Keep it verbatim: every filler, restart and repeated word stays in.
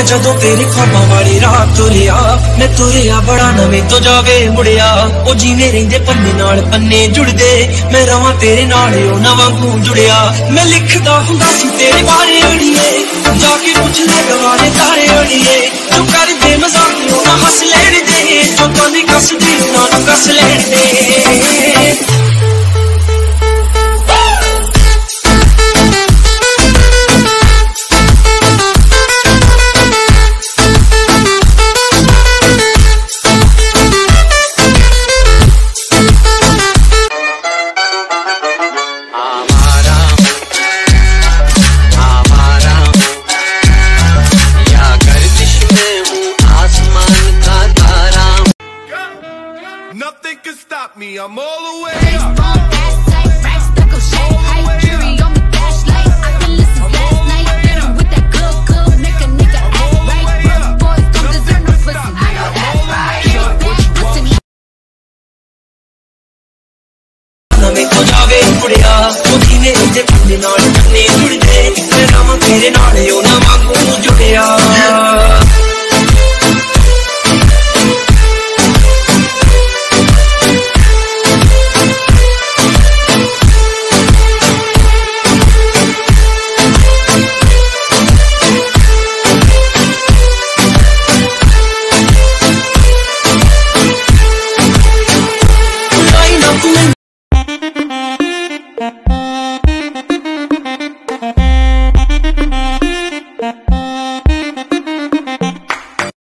जदों तेरे ख्वाबां वाली रात तुरिया मैं तुरिया बड़ा नवें तो जावे मुड़िया ओ जीने रहिंदे पन्ने नाल पन्ने जुड़दे मैं रवां तेरे नाल ओ नवां वांगू जुड़िया मैं लिखदा हुंदा सी तेरे बारे अड़िए जाके पुछ ले गवारे तारे अड़िए जो कर दे मजाक ना हंस लेण दे जो तने कस दी ना कस लेण दे। Nothing can stop me, I'm